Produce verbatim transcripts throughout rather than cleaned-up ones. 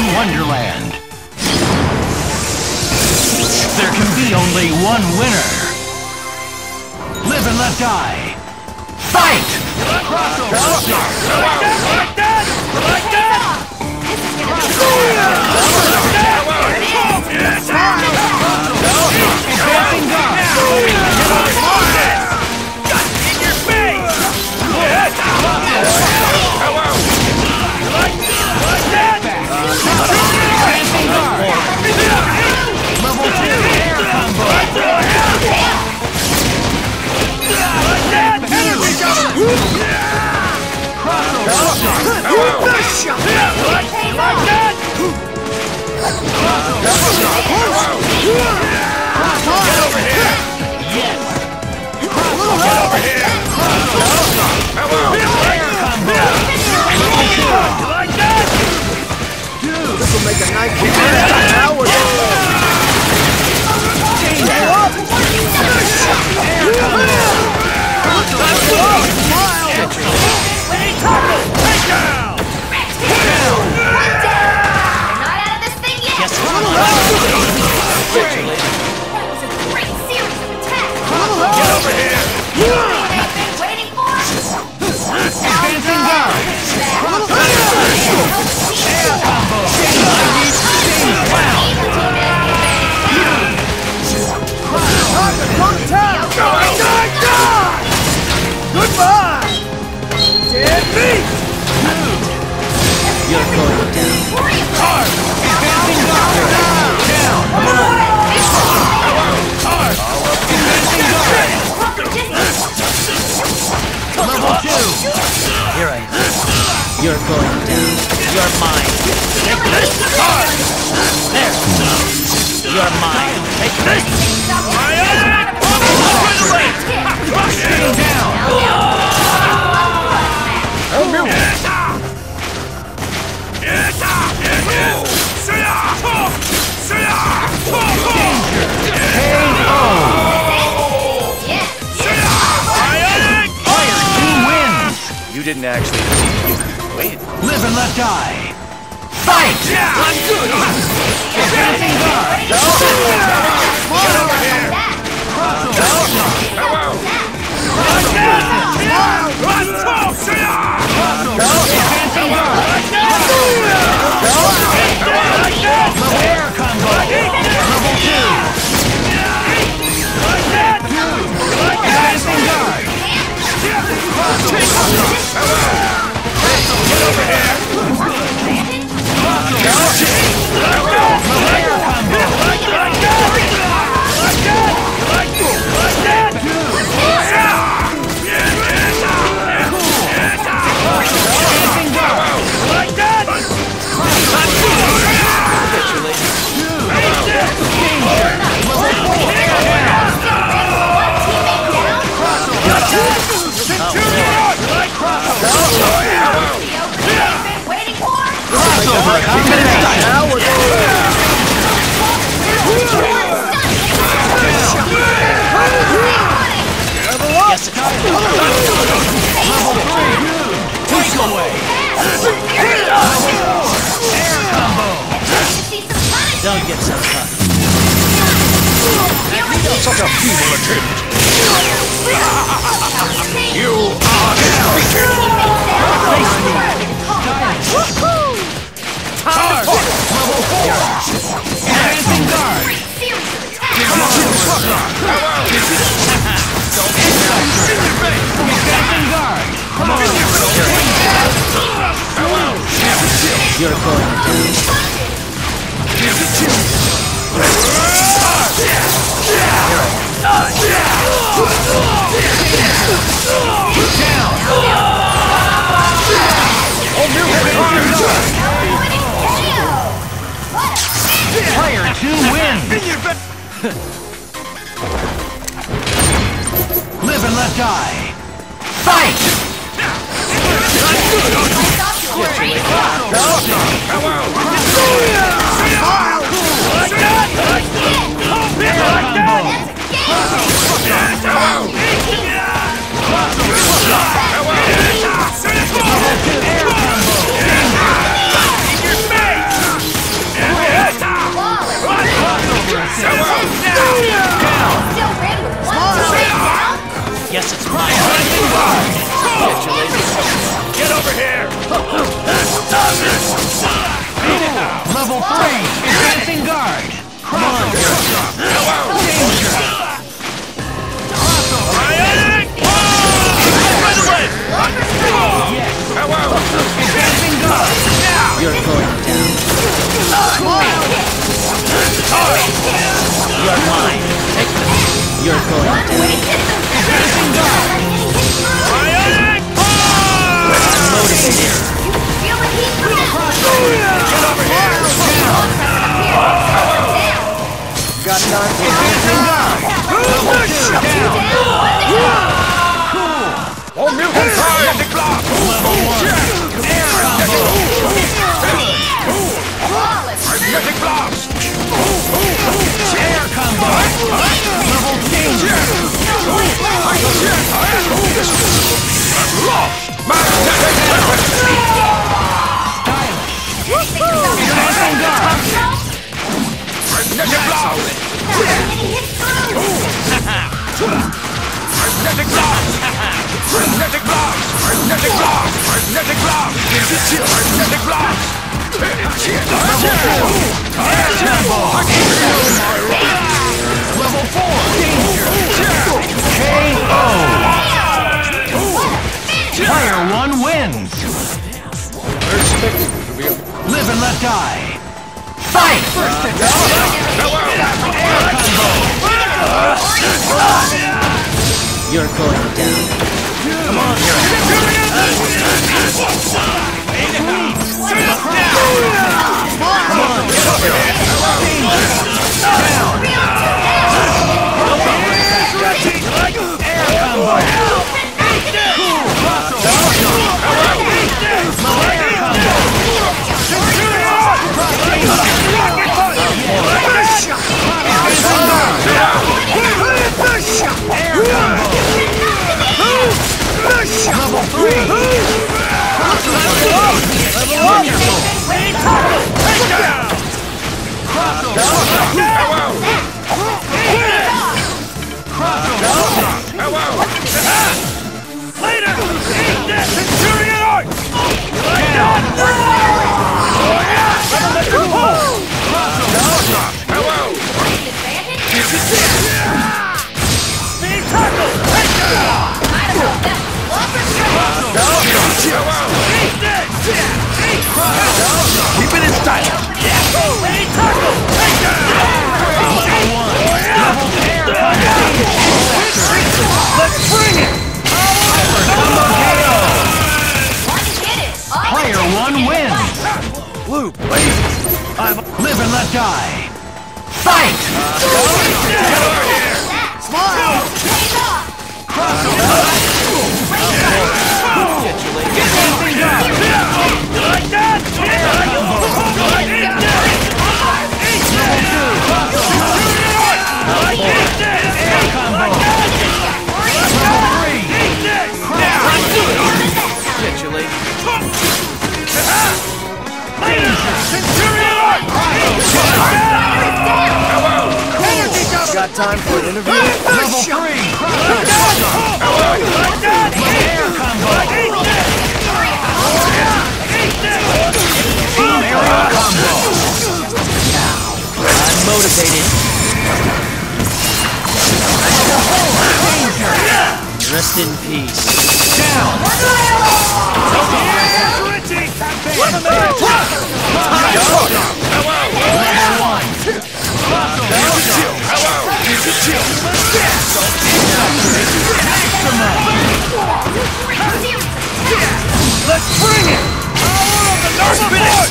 in Wonderland. There can be only one winner. Live and let die. Fight! Crossover! Like that! Like that! Like that! Advancing guard! In your face! Like that! Advancing guard! Level two air combo! Like that! Energy cover! Crossover! Like that! Get over here! Yes! Get over here! Air combo! You like that? Dude! This will make a nice now we're Air combo! Take down! Down! Yes, That was a great series of attacks! get over here! Waiting for Advancing guard! Air combo! I need sting clown! Goodbye! Dead meat! You're going down. Hard! Advancing guard! Down! Hard! Advancing guard! Level two! Here I am. You're going down. You're mine. Take this! Hard! There! You're mine. Take this! Stay down! You didn't actually. Wait. Live and let die. Fight! I'm good. Advancing guard. Get over here. Air combo. Level two. Advancing guard. Get over here! Air combo! Like that! Like that! Like that! Advancing guard! Like that! Crossover combination! Yes, it's level three! Take away! Air combo! Don't get so tough. Such a feeble attempt! You are defeated! Face me! Hard! Level four! Advancing guard! Come on! Advancing guard! Come on! You're going down! Player two wins! Live and let die! Fight! You're mine. Take this. You're going to. I'm motivated. Feel the heat from that. Get over here! Got time for anything down. Oh, mutant fire! The clock! Level one. Air combo. Magnetic blast! Air combo. Level danger. Magnetic weapon! Anything down. Magnetic blast! Magnetic blast! Magnetic blast! Magnetic blast! Magnetic blast! Magnetic blast! Air combo. Level four. Danger. K O. Player one wins. Live and let die. Fight! First attack. Air combo. You're going down. Come on, you're Come on, get up here. Down. Air combo. Cool. Air combo. Level three. Level one. Later! Eat this! Centurion Arch! Like that! Speed tackle! Eat this! Keep it in style! Speed tackle! Let's bring it! Player one wins. Blue, please! I'm... Live and let die. Fight! Get over here! Smile! Get anything done. Like that! Air combo. Level three. Get you late. Got time for an interview? Level three. Air combo. Team area combo. I'm motivated. Rest in peace. Down. Level one. Let's bring it! Power of the North Force!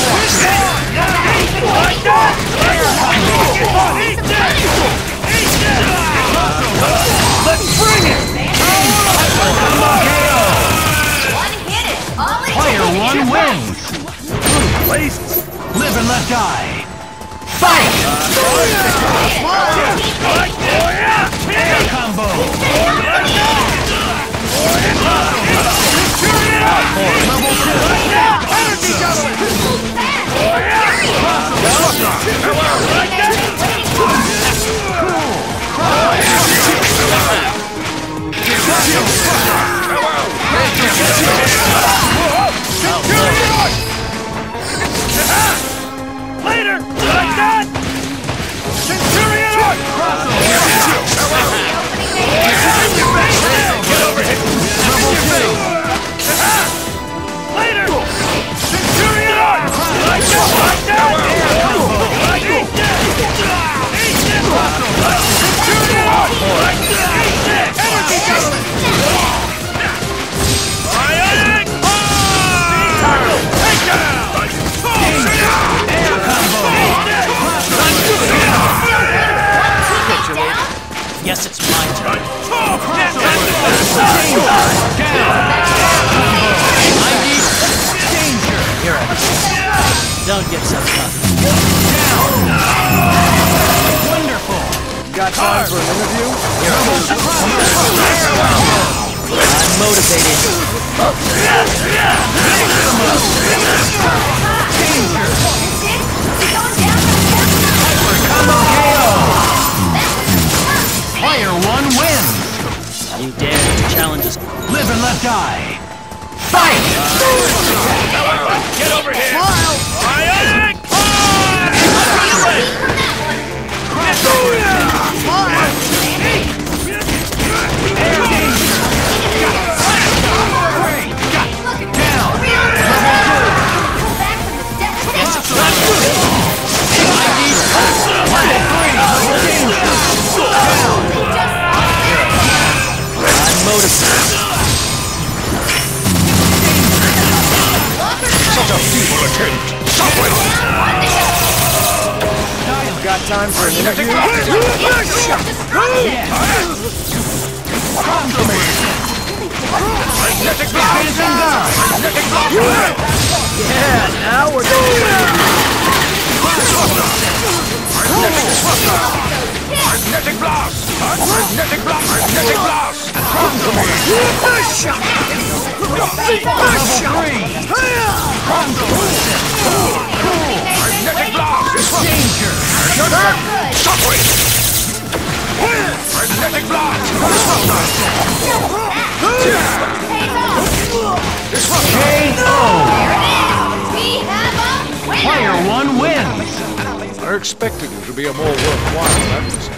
Like that! Eat this! Eat this! Let's bring it! Player one wins. Please! Live and let die. Fight! Air combo. Level two. Later! Like that! Centurion Arch! Get over here! Level two. Later! Centurion Arch! Like that! Like that! Don't get so tough. Wonderful. Got time for an interview? I'm motivated. Player one wins. You dare to challenge us? Live and let die. Fight! Get over here! Bionic Got time for an interview? Yeah, now we're going. Magnetic blast! Magnetic blast! Magnetic blast! Level three! Magnetic blast! Danger! Shockwave! Magnetic blast! K O! Player one wins! I expected you to be a more worthwhile adversary.